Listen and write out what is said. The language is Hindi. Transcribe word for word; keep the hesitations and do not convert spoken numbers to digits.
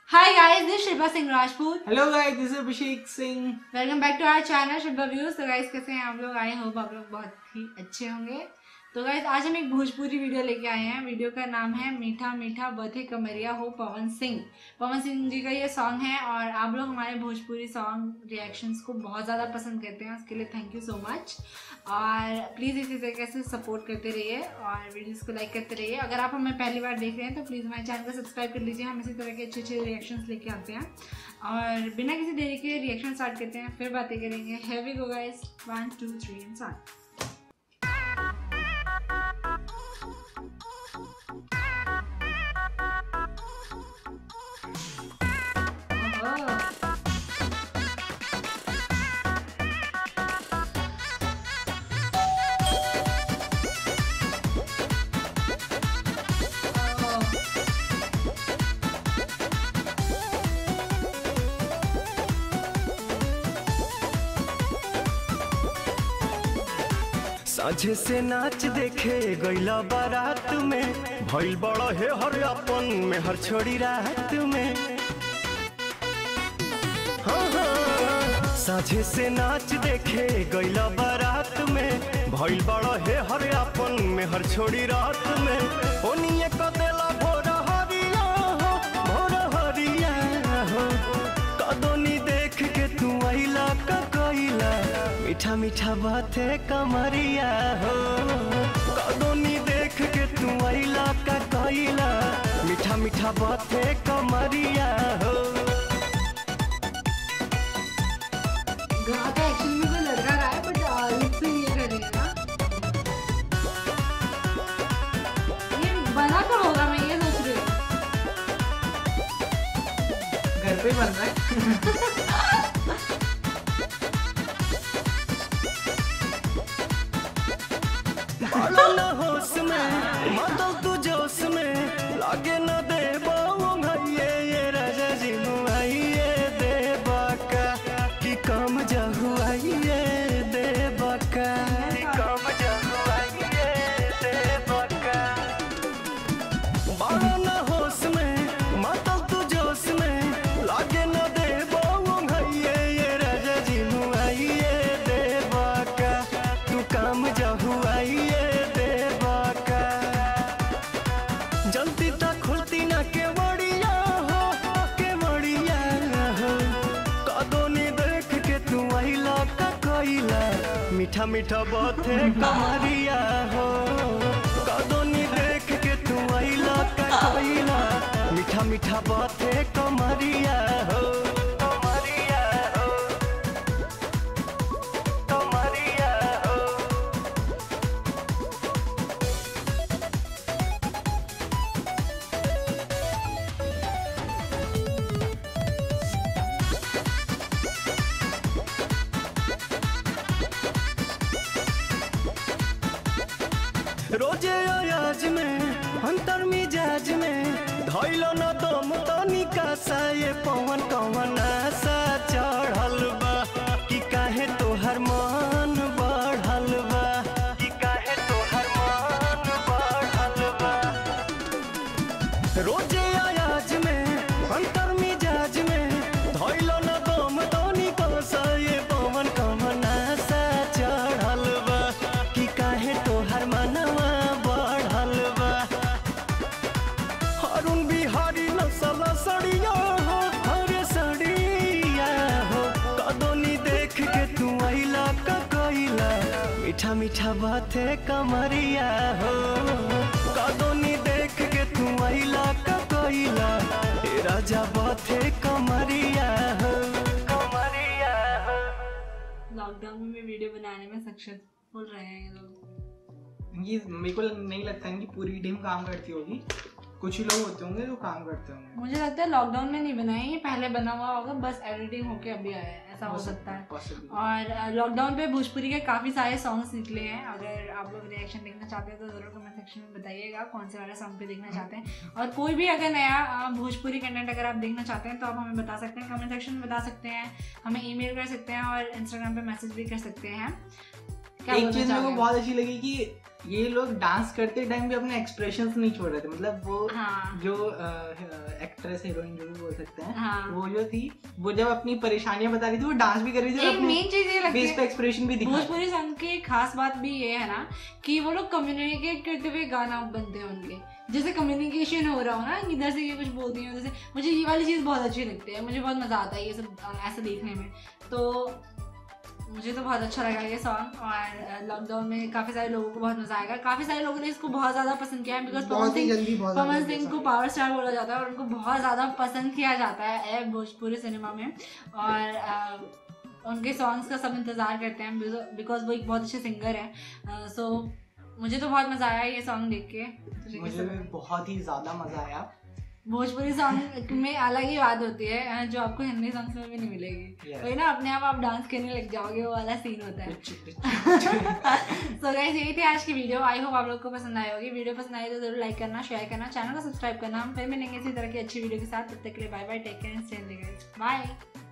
Hi guys, this is Shilpa Singh Rajput. Hello guys, this is Abhishek Singh. Welcome back to our channel Shilpa Views. तो guys कैसे हैं आप लोग? आई होप आप लोग बहुत ही अच्छे होंगे। तो गाइज आज हम एक भोजपुरी वीडियो लेके आए हैं। वीडियो का नाम है मीठा मीठा बथे कमरिया हो पवन सिंह। पवन सिंह जी का ये सॉन्ग है और आप लोग हमारे भोजपुरी सॉन्ग रिएक्शंस को बहुत ज़्यादा पसंद करते हैं, उसके लिए थैंक यू सो मच। और प्लीज़ इसी तरीके से सपोर्ट करते रहिए और वीडियोस को लाइक करते रहिए। अगर आप हमें पहली बार देख रहे हैं तो प्लीज़ हमारे चैनल को सब्सक्राइब कर लीजिए। हम इसी तरह के अच्छे अच्छे रिएक्शंस लेके आते हैं और बिना किसी देरी के रिएक्शन स्टार्ट करते हैं, फिर बातें करेंगे। Here we go guys, one two three and start. साझे से नाच देखे गईला बारात में, भइल बड़ा है हर अपन में हर छोड़ी रात में। हाँ हाँ साझे से नाच देखे गईला बारात में, भइल बड़ा है हर अपन में हर छोड़ी रात में। ओनिए कदेला भोर हरिया हो भोर हरिया हो, कदोनी देख के तू आइला का कइला मीठा मीठा बाते कमरिया हो। कदोनी देख के तू आइला का कइला मीठा मीठा बाते कमरिया हो। गाता एक्चुअली में कोई लड़का रहा है बट लिप सिंग ये करेगा। ये बना कब होगा, मैं ये सोच रही हूँ। घर पे बन रहा है। न होश में मतलब तू जोश में लागे न दे भैये ये राजा जी मुआइए दे बाका कि कम जहुआइए दे बाका कम जहुआइए दे बाका। बाड़ा न होश में मतलब तू जोश में लागे न दे भैये ये राजा जी मुआइए दे बाका तू कम जहुआइए जल्दी तक खुलती ना के बड़िया हो के बड़िया हो। कदोनी देख के तू आइला का कइला मीठा मीठा बाते कमरिया हो। कदोनी देख के तू आइला का कइला मीठा मीठा बाते कमरिया हो। कमरिया हो कमरिया हो। रोजे अयाज में अंतर मिजाज में धैलो न दम तनिका सा ये पवन कवन आशा चढ़ल बा कि काहे तोहर मन बढ़ल बा कि काहे तोहर मन बढ़ल बा। रोजे अयाज में अंतर मिजाज में धैलो न दम तनिका सा ये पवन कवन आशा चढ़ल बा कि काहे तोहर मनवा सड़िया हो हरे सड़िया हो। कदोनी देख के तू आइला का कइला मीठा मीठा बाते कमरिया हो। कदोनी देख के तू आइला का कइला ए राजा बाते कमरिया हो। कमरिया हो। लॉकडाउन में वीडियो बनाने में सक्सेसफुल रहे हैं ये लोग। ये मेरे को नहीं लगता है कि पूरी टीम काम करती होगी, कुछ ही लोग होते होंगे जो काम करते होंगे। मुझे लगता है लॉकडाउन में नहीं बनाए, ये पहले बना हुआ होगा, बस एडिटिंग होके अभी आया है, ऐसा हो सकता है। और लॉकडाउन पे भोजपुरी के काफ़ी सारे सॉन्ग्स निकले हैं। अगर आप लोग रिएक्शन देखना चाहते हैं तो ज़रूर कमेंट सेक्शन में बताइएगा कौन से वाले सॉन्ग पे देखना चाहते हैं। और कोई भी अगर नया भोजपुरी कंटेंट अगर आप देखना चाहते हैं तो आप हमें बता सकते हैं, कमेंट सेक्शन में बता सकते हैं, हमें ईमेल कर सकते हैं और इंस्टाग्राम पे मैसेज भी कर सकते हैं। क्या एक बोलना चीज मेरे को चाहोगे? बहुत अच्छी लगी कि ये लोग डांस करते टाइम भी अपने एक्सप्रेशंस नहीं छोड़ रहे थे, मतलब वो हाँ। जो एक्ट्रेस हीरोइन जो भी बोल सकते हैं, हाँ। वो जो थी वो जब अपनी परेशानियां बता रही थी वो डांस भी कर रही थी और एक अपने मेन चीज ये लगती फेस पे है एक्सप्रेशन भी दिखा रही थी। भोजपुरी सॉन्ग की खास बात भी ये है ना कि वो लोग कम्युनिकेट करते हुए गाना बनते हैं उनके, जैसे कम्युनिकेशन हो रहा हो ना, इधर से ये कुछ बोलती हैं, जैसे मुझे ये वाली चीज़ बहुत अच्छी लगती है, मुझे बहुत मज़ा आता है ये सब ऐसे देखने में। तो मुझे तो बहुत अच्छा लगा ये सॉन्ग, और लॉकडाउन में काफ़ी सारे लोगों को बहुत मज़ा आएगा। काफ़ी सारे लोगों ने इसको बहुत ज़्यादा पसंद किया है, बिकॉज पवन बहुत ही सिंह जल्दी बहुत पवन ज़्यादा सिंह को पावर स्टार बोला जाता है और उनको बहुत ज़्यादा पसंद किया जाता है भोजपुरी सिनेमा में, और आ, उनके सॉन्ग्स का सब इंतज़ार करते हैं बिकॉज वो एक बहुत अच्छे सिंगर हैं। सो मुझे तो बहुत मज़ा आया ये सॉन्ग देख के। तुझे मुझे कैसा भी लगा? बहुत ही ज्यादा मजा आया। भोजपुरी सॉन्ग में अलग ही बात होती है जो आपको हिंदी सॉन्ग्स में भी नहीं मिलेगी। Yes. वही ना, अपने आप आप डांस करने लग जाओगे, वो वाला सीन होता है। Pitch, pitch. सो गाइस यही थी आज की वीडियो। आई होप आप लोग को पसंद आई होगी। वीडियो पसंद आई तो जरूर लाइक करना, शेयर करना, चैनल को सब्सक्राइब करना। हम फिर मिलेंगे इसी तरह की अच्छी वीडियो के साथ। तब तक के लिए bye bye, take care and stay healthy guys, bye.